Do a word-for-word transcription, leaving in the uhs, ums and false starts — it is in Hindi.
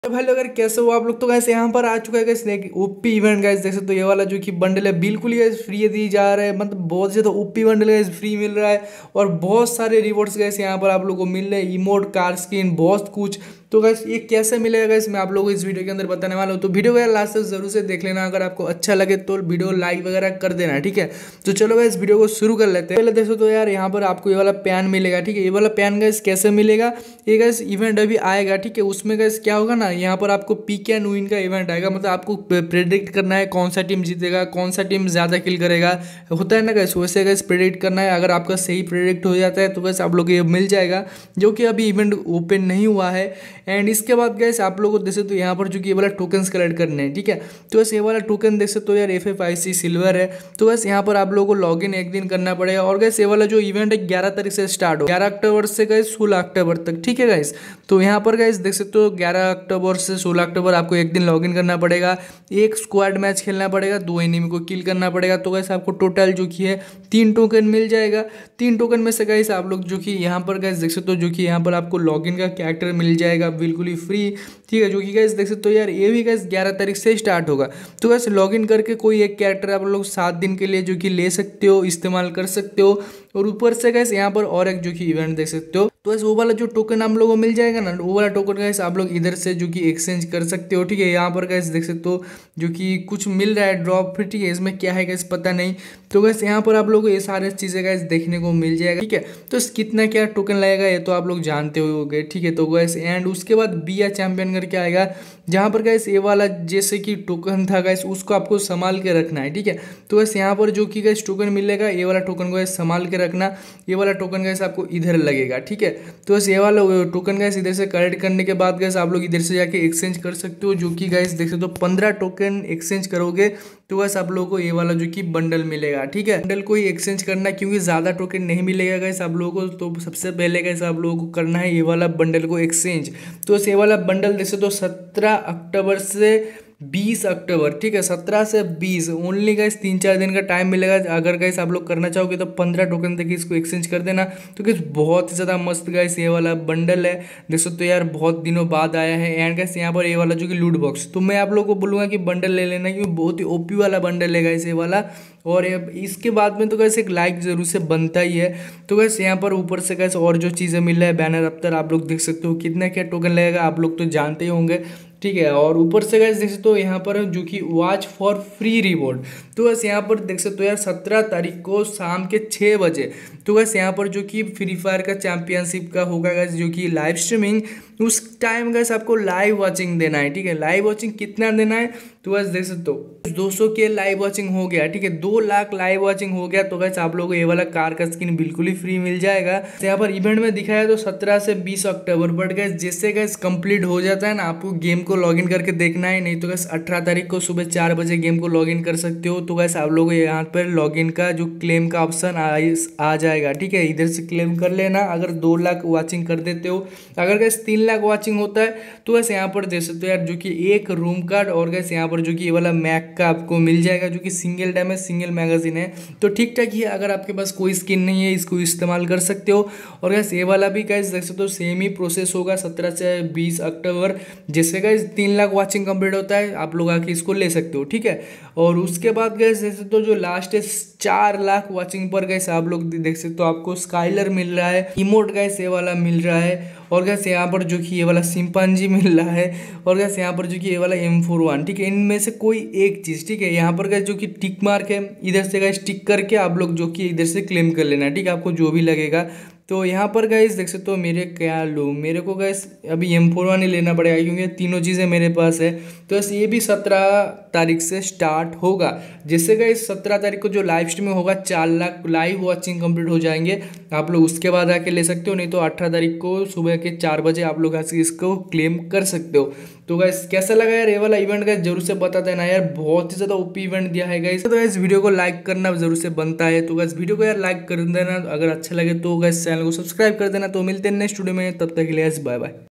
तो भाई लोग, अगर कैसे हो आप लोग। तो गैस यहाँ पर आ चुका है गैस ओपी इवेंट गैस, देख सकते हो ये वाला जो कि बंडल है बिल्कुल ही गैस फ्री दी जा रहा है। मतलब बहुत ज़्यादा ओपी बंडल गैस फ्री मिल रहा है और बहुत सारे रिवॉर्ड्स गैस यहाँ पर आप लोग को मिल रहे हैं, इमोट, कार स्किन, बहुत कुछ। तो गैस ये कैसे मिलेगा गैस, मैं आप लोगों को इस वीडियो के अंदर बताने वाला हूँ। तो वीडियो को लास्ट तक जरूर से देख लेना, अगर आपको अच्छा लगे तो वीडियो लाइक वगैरह कर देना, ठीक है। तो चलो गैस वीडियो को शुरू कर लेते हैं। पहले देखो तो यार यहाँ पर आपको ये वाला पैन मिलेगा, ठीक है। ये वाला पैन गैस कैसे मिलेगा, ये गैस इवेंट अभी आएगा, ठीक है। उसमें गैस क्या होगा ना, यहाँ पर आपको पीक एंड विन का इवेंट आएगा। मतलब आपको प्रेडिक्ट करना है कौन सा टीम जीतेगा, कौन सा टीम ज़्यादा किल करेगा, होता है ना गैस, वैसे गैस प्रेडिक्ट करना है। अगर आपका सही प्रेडिक्ट हो जाता है तो गैस आप लोग ये मिल जाएगा, जो कि अभी इवेंट ओपन नहीं हुआ है। एंड इसके बाद गैस आप लोगों को देख सकते हो यहाँ पर जो कि ये वाला टोकन्स कलेक्ट करने हैं, ठीक है। तो वैसे ये वाला टोकन देख सकते हो यार, F F I C silver है। तो वैसे यहाँ पर आप लोगों को लॉग इन एक दिन करना पड़ेगा। और गैस ये वाला जो इवेंट है ग्यारह तारीख से स्टार्ट हो, ग्यारह अक्टूबर से गैस सोलह अक्टूबर तक, ठीक है गैस। तो यहाँ पर गैस देख सकते हो ग्यारह अक्टूबर से सोलह अक्टूबर आपको एक दिन लॉगिन करना पड़ेगा, एक स्क्वाड मैच खेलना पड़ेगा, दो एनिमी को किल करना पड़ेगा। तो गैस आपको टोटल जो कि है तीन टोकन मिल जाएगा। तीन टोकन में से गैस आप लोग जो कि यहाँ पर गैस देख सकते हो जो कि यहाँ पर आपको लॉगिन का कैरेक्टर मिल जाएगा बिल्कुल ही फ्री, ठीक है। जो कि गैस देख सकते हो यार, ये भी गैस ग्यारह तारीख से स्टार्ट होगा। तो गैस लॉगिन करके कोई एक कैरेक्टर आप लोग सात दिन के लिए जो कि ले सकते हो, इस्तेमाल कर सकते हो। और ऊपर से गैस यहाँ पर और एक जो कि इवेंट देख सकते हो, तो गैस वो वाला जो टोकन आप लोगों को मिल जाएगा ना, वो वाला टोकन गैस आप लोग इधर से जो कि एक्सचेंज कर सकते हो, ठीक है। यहाँ पर गैस देख सकते हो जो कि कुछ मिल रहा है ड्रॉप फिर, ठीक है। इसमें क्या है गैस पता नहीं। तो गैस यहाँ पर आप लोगों को ये सारे चीज़ें गैस देखने को मिल जाएगा, ठीक है। तो कितना क्या टोकन लगेगा ये तो आप लोग जानते होगे, ठीक है। तो गैस एंड उसके बाद बी या चैंपियन करके आएगा, जहाँ पर गैस ये वाला जैसे कि टोकन था गैस, उसको आपको संभाल के रखना है, ठीक है। तो गैस यहाँ पर जो कि गैस टोकन मिलेगा, ये वाला टोकन को गैस संभाल के रखना। ये वाला टोकन गैस आपको इधर लगेगा, ठीक है। तो गैस ये वाला टोकन गैस इधर से कलेक्ट करने के बाद गैस आप लोग इधर से जाके एक्सचेंज कर सकते हो, जो कि गैस देख सकते हो पंद्रह टोकन एक्सचेंज करोगे तो गैस आप लोगों को ये वाला जो कि बंडल मिलेगा, ठीक है। बंडल को ही एक्सचेंज करना, क्योंकि ज़्यादा टोकन नहीं मिलेगा गैस आप लोगों को। तो सबसे पहले गैस आप लोगों को करना है ये वाला बंडल को एक्सचेंज। तो ये वाला बंडल देख सकते हो सत्रह अक्टूबर से बीस अक्टूबर, ठीक है। सत्रह से बीस ओनली गैस तीन चार दिन का टाइम मिलेगा। अगर गैस आप लोग करना चाहोगे तो पंद्रह टोकन तक इसको एक्सचेंज कर देना। तो गैस बहुत ही ज़्यादा मस्त गैस ये वाला बंडल है, देख सकते हो यार, बहुत दिनों बाद आया है। एंड गैस यहाँ पर ये वाला जो कि लूट बॉक्स, तो मैं आप लोगों को बोलूँगा कि बंडल ले लेना, क्योंकि बहुत ही ओपी वाला बंडल है गैस ये वाला। और इसके बाद में तो गैस एक लाइक जरूर से बनता ही है। तो गैस यहाँ पर ऊपर से गैस और जो चीज़ें मिल रहा है, बैनर अफ्तर आप लोग देख सकते हो, कितना क्या टोकन लगेगा आप लोग तो जानते ही होंगे, ठीक है। और ऊपर से गैस देख सकते हो यहाँ पर जो कि वॉच फॉर फ्री रिवॉर्ड, तो गैस यहाँ पर देख सकते हो यार सत्रह तारीख को शाम के छः बजे, तो गैस यहाँ पर जो कि फ्री फायर का चैंपियनशिप का होगा गैस जो कि लाइव स्ट्रीमिंग, उस टाइम गैस आपको लाइव वॉचिंग देना है, ठीक है। लाइव वॉचिंग कितना देना है, तो गैस देख सकते हो दो सौ के लाइव वॉचिंग हो गया, ठीक है। दो लाख लाइव वॉचिंग हो गया तो गैस आप लोगों को ये वाला कार का स्किन बिल्कुल ही फ्री मिल जाएगा। तो यहाँ पर इवेंट में दिखाया तो सत्रह से बीस अक्टूबर, बट गैस जैसे गैस कंप्लीट हो जाता है ना, आपको गेम को लॉगिन करके देखना है। नहीं तो गैस अठारह तारीख को सुबह चार बजे गेम को लॉगिन कर सकते हो। तो गैस आप लोगों को यहाँ पर लॉगिन का जो क्लेम का ऑप्शन आ, आ जाएगा, ठीक है। इधर से क्लेम कर लेना अगर दो लाख वॉचिंग कर देते हो। अगर गैस तीन लाख वॉचिंग होता है तो गैस यहाँ पर देख सकते हो यार जो कि एक रूम कार्ड और गैस यहाँ पर जो कि ये वाला मैक का आपको मिल जाएगा, जो कि सिंगल डैमेज सिंगल मैगजीन है। तो ठीक ठाक ही है, अगर आपके पास कोई स्किन नहीं है इसको इस्तेमाल कर सकते हो। और गैस ये वाला भी गैस देख सकते हो सेम ही प्रोसेस होगा सत्रह से बीस अक्टूबर, जिससे गैस तीन लाख वॉचिंग कंप्लीट होता है आप लोग आके इसको ले सकते हो, ठीक है। और उसके बाद गैस देख सकते हो जो लास्ट है चार लाख वॉचिंग पर गैस आप लोग देख सकते हो आपको स्काइलर मिल रहा है, इमोट गैस ये वाला मिल रहा है। और गैस यहाँ पर जो कि ये वाला सिंपांजी मिल रहा है। और गैस यहाँ पर जो कि ये वाला एम फोर वन, ठीक है। इनमें से कोई एक चीज़, ठीक है। यहाँ पर गैस जो कि टिक मार्क है, इधर से गैस टिक करके आप लोग जो कि इधर से क्लेम कर लेना, ठीक है। आपको जो भी लगेगा। तो यहाँ पर गैस देख सकते हो मेरे क्या लूँ, मेरे को गैस अभी एम फोर वन ही लेना पड़ेगा, क्योंकि तीनों चीज़ें मेरे पास है। तो बस ये भी सत्रह तारीख से स्टार्ट होगा, जिससे गैस सत्रह तारीख को जो लाइव स्ट्रीमिंग होगा चार लाख लाइव वॉचिंग कंप्लीट हो जाएंगे। आप लोग उसके बाद आके ले सकते हो, नहीं तो अठारह तारीख को सुबह के चार बजे आप लोग इसको क्लेम कर सकते हो। तो गैस कैसा लगा यार ये वाला इवेंट, गैस जरूर से बता देना यार, बहुत ही ज़्यादा ओपी इवेंट दिया है गैस। तो गैस वीडियो को लाइक करना जरूर से बनता है। तो गैस वीडियो को यार लाइक कर देना, अगर अच्छा लगे तो गैस चैनल को सब्सक्राइब कर देना। तो मिलते हैं नेक्स्ट वीडियो में, तब तक के लिए बाय बाय।